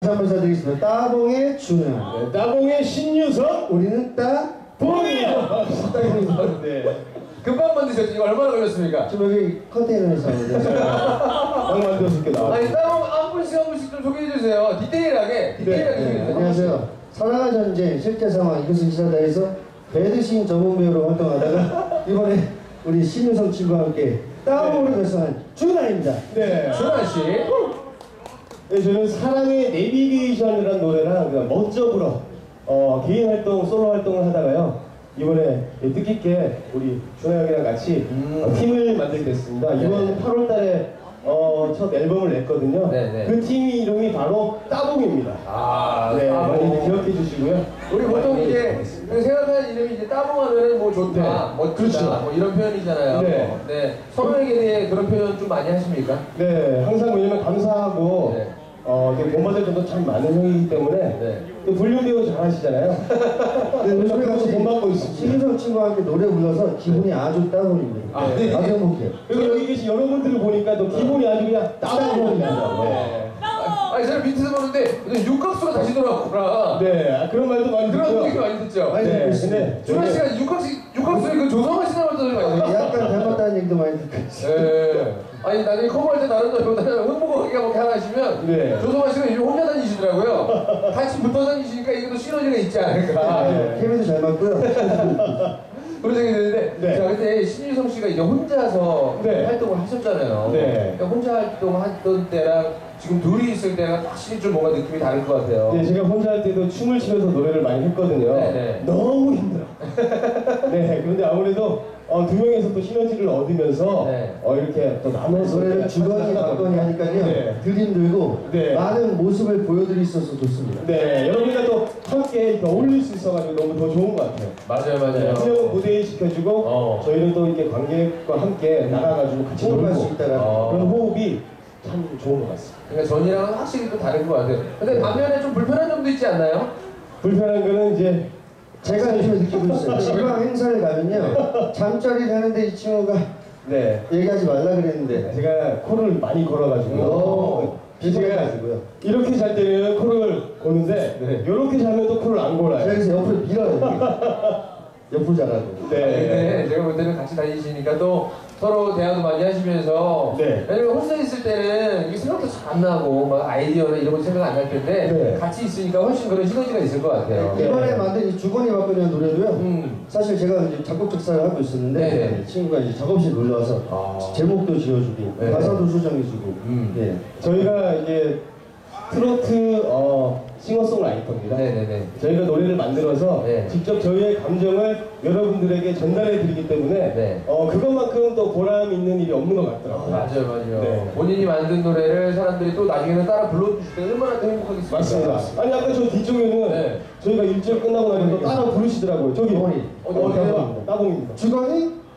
한번 사드리겠습니다. 따봉의 준우. 네, 따봉의 신유석. 우리는 따봉이에요. 네. 금방 만드셨죠? 이거 얼마나 걸렸습니까? 지금 여기 컨테이너에서 하는데. 딱 만들었을 게 나와. 아니 따봉 한 분씩 한 분씩 좀 소개해 주세요. 디테일하게 소개해 주세요. 안녕하세요. 사랑과 전쟁 실제 상황 이것은 기사다에서 배드신 전문 배우로 활동하다가 이번에 우리 신유성 친구와 함께 따봉으로 결성한 준하입니다. 네. 준하 씨. 네, 저는 사랑의 내비게이션이라는 노래랑 그냥 멋져 불어 개인 활동, 솔로 활동을 하다가요. 이번에 뜻깊게 우리 준하 형이랑 같이 팀을 만들게 됐습니다. 이번 8월 달에 첫 앨범을 냈거든요. 네네. 그 팀 이름이 바로 따봉입니다. 아, 네, 따봉. 많이 기억해 주시고요. 우리 보통 이제 그 생각하는 이름이 이제 따봉하면은 뭐 좋다, 네. 멋지다, 그렇죠. 뭐 이런 표현이잖아요. 네. 네. 서로에게 대해 그런 표현 좀 많이 하십니까? 네, 항상 왜냐면 감사하고 네. 이렇게 본받을 점도 참 많은 형이기 때문에 네. 또 불륜 배우 잘 하시잖아요. 네, 우리 그래서 같이 돈 받고 있습니다. 신유성 친구와 함께 노래 불러서 기분이 아주 따봉입니다. 아, 네. 아주 행복해요. 그리고 여기 계신 여러분들을 보니까 또 기분이 아주 그냥 따봉입니다. 네. 아니 제가 밑에서 보는데 육각수가 다시 돌아왔구나. 네, 그런 말도 많이 그런 듣고요. 얘기 많이 듣죠. 많이 듣고 있습니다. 근데 준하 씨가 육각수의 그 조성아 씨 닮았다는 거 아니에요? 약간 닮았다는 얘기도 많이 듣고 있어요. 네. 아니 나중에 커버할 때 다른 노래보다는 흥보거리가 뭐 하나 하시면 네. 조성아 씨가 요즘 혼자 다니시더라고요. 같이 붙어 다니시니까 이것도 시너지가 있지 않을까. 네. 케미도 잘 맞고요. 그런 생각이 드는데 네. 자 그때 신유성 씨가 이제 혼자서 네. 활동을 하셨잖아요. 네. 그러니까 혼자 활동했던 때랑 지금 둘이 있을 때가 확실히 좀 뭔가 느낌이 다를 것 같아요. 네, 제가 혼자 할 때도 춤을 추면서 노래를 많이 했거든요. 네, 네. 너무 힘들어. 네, 그런데 아무래도 두 명에서 또 시너지를 얻으면서 네. 이렇게 또 나눠서 노래를 주거니 받거니 하니까요. 네. 덜 힘들고 네. 많은 모습을 보여드릴 수 있어서 좋습니다. 네, 여러분과 또 함께 이렇게 어울릴 수 있어가지고 너무 더 좋은 것 같아요. 맞아요, 네, 맞아요. 한 명은 무대에 시켜주고 저희는 또 이렇게 관객과 함께 나가가지고 같이 호흡할 놀고 수 있다라는 그런 호흡이 참 좋은 것 같습니다. 그러니까 전이랑은 확실히 또 다른 것 같아요. 근데 반면에 좀 불편한 점도 있지 않나요? 불편한 거는 이제 제가 요즘에 느끼고 있어요. 지방 행사를 가면요. 잠자리를 하는데 이 친구가 네, 얘기하지 말라 그랬는데 제가 코를 많이 걸어가지고 비속해가지고요. 이렇게 잘 때는 코를 고는데 네. 이렇게 자면 또 코를 안 골아요. 그래서 옆으로 밀어요. 옆으로 자라고. 네. 근데 제가 볼 때는 같이 다니시니까 또 서로 대화도 많이 하시면서 네. 왜냐면 혼자 있을 때는 이게 생각도 잘 안 나고 막 아이디어나 이런 거 생각 안 날 텐데 네. 같이 있으니까 훨씬 그런 시너지가 있을 것 같아요. 네. 이번에 만든 이 주거니 받거니한 노래도요. 사실 제가 이제 작곡 작사를 하고 있었는데 네. 친구가 이제 작업실 놀러 와서 제목도 지어주고 네. 가사도 수정해주고. 네. 저희가 이제 트로트 싱어송라이터입니다. 네네네. 저희가 노래를 만들어서 네. 직접 저희의 감정을 여러분들에게 전달해 드리기 때문에 네. 그것만큼 또 보람 있는 일이 없는 것 같더라고요. 맞아요, 맞아요. 네. 본인이 만든 노래를 사람들이 또 나중에는 따라 불러주실 때 얼마나 더 행복하겠습니까? 맞습니다. 아니 아까 저 뒤쪽에는 네. 저희가 일주일 끝나고 나면 또 따라 부르시더라고요. 저기 어머니. 따봉입니다. 따봉입니다. 주거니?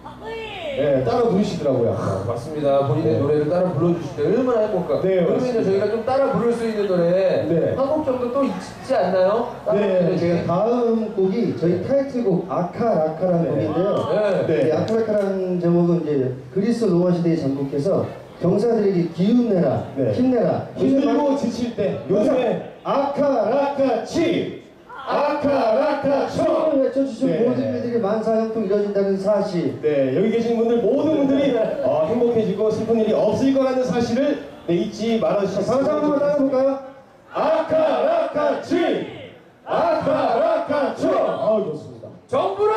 네, 따라 부르시더라고요. 맞습니다. 본인의 네. 노래를 따라 불러주실 때 얼마나 행복할까? 네, 그러면 맞습니다. 저희가 좀 따라 부를 수 있는 노래 네. 한 곡 정도 또 있지 않나요? 따라 네, 부르는 중에. 다음 곡이 저희 타이틀곡 아카라카라는 네. 곡인데요. 네. 네. 이 아카라카라는 제목은 이제 그리스 로마 시대에 잠복해서 병사들에게 기운 내라, 네. 힘내라. 힘들고 지칠 때 요즘에 아카라카치 아카라카초 춤을 외쳐주신 네. 모든 일들이 만사형통 이뤄진다는 사실. 네, 여기 계신 분들 모든 분들이 행복해지고 슬픈 일이 없을 거라는 사실을 잊지 말아주시기 상상 한번 따라해볼까요? 아카라카치 아카라카초 좋습니다. 정부는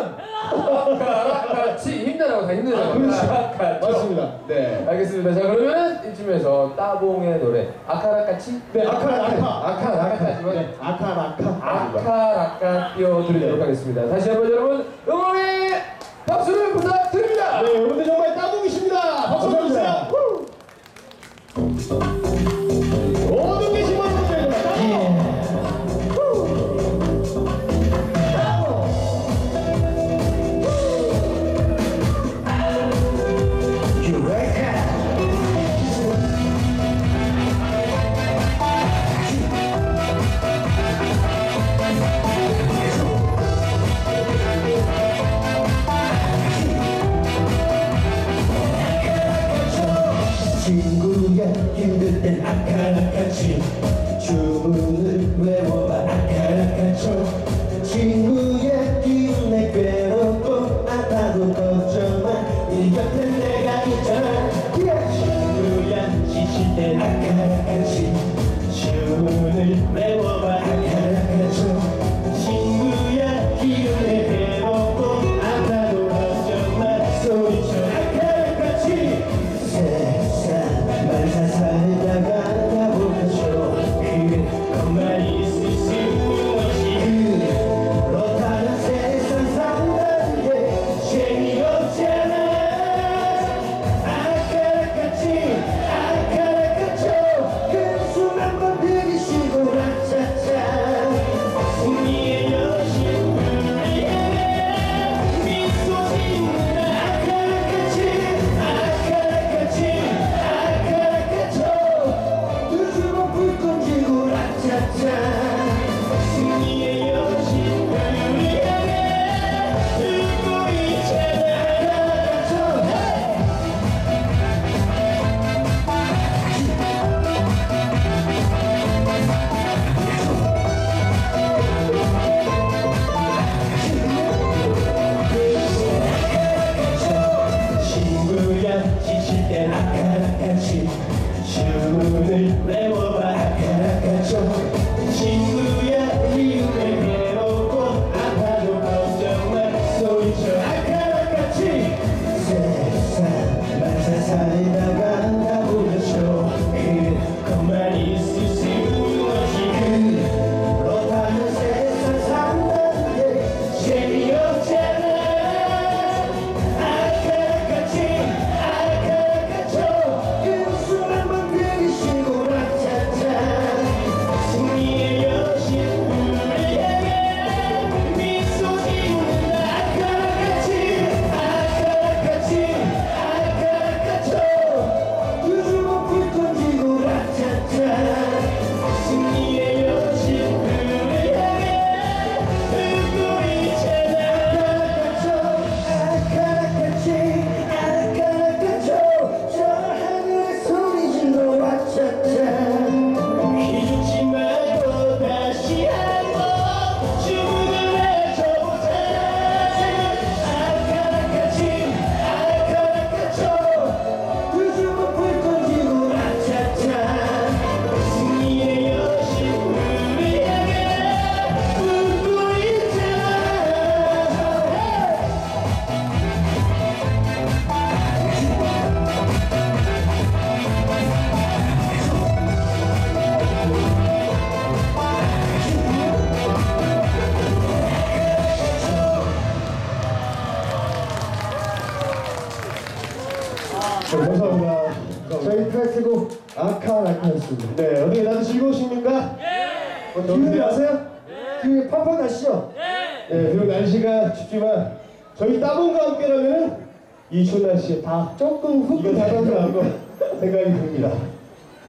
같이 힘내라고 다 힘내라고. 그렇죠. 아카라카초. 맞습니다. 네. 알겠습니다. 자 그러면 이쯤에서 따봉의 노래 아카라카치. 네, 아카라카 아카라카지만 네, 아카라카 아카라카 띄워드리도록 네. 하겠습니다. 다시 한번 여러분 응원의 박수를 부탁드립니다. 네, 여러분들 정말 따봉이십니다. 박수 주세요. 모든 계신 분들 주문을 외워봐 아카라카초 친구의 기운에 괴롭고 아파도 걱정마 네 곁에 내가 있잖아 친구야 지칠 땐 아카라카치 주문을 외워봐 아카라카초 친구야 기운에 괴롭고 아파도 걱정마 소리쳐 아카라카치 세상 말사 살다가 가보겠죠 그것만 있을 수 없이 그렇다면 세상 산다는 게 재미없잖아 아까라까치 아까라까초 그 수만 번 들이쉬고 라차차 승리의 여신 우리에게 미소 짓는다 아까라까치 아까라까치 아까라까초 두 주먹 불 던지고 라차차 승리의 여신 우리에게 들고 있잖아 아까라까초 친구야 지칠 땐 아까라까치 주문을 외워봐 아까라까초 친구야 이웃에 괴롭고 아파도 걱정마 소리쳐 아까라까치 세상 말사 살다가 가보겠죠 그것만 있을 수 없이 그렇다면 세상 산다는 게 재미없잖아 아까라까치 아까라까초 그 수만 번 들이쉬고 라차차 승리의 여신 우리에게 미소 짓는다 아까라까치 아까라까치 아까라까초 두 주먹 불 던지고 라차차 승리의 여신 우리에게 들고 있잖아 아까라까치 아까라까초 저 하늘에 소리 질러 라차차 기죽지 말고 다시 한번 주문을 해줘보자 아까라까치 아까라까초 두 주먹 불 던지고 라차차 승리의 여신 우리에게 웃고 있잖아 감사합니다. 저희 타이틀곡 아카라카였습니다. 네, 어떻게 다들 즐거우십니까? 기분이 나세요? 기분이 팍팍 나시죠? 네, 비록 날씨가 춥지만 저희 따봉과 함께라면 이 추운 날씨에 다 조금 훅 이거 다 나가고 가고 생각이 듭니다.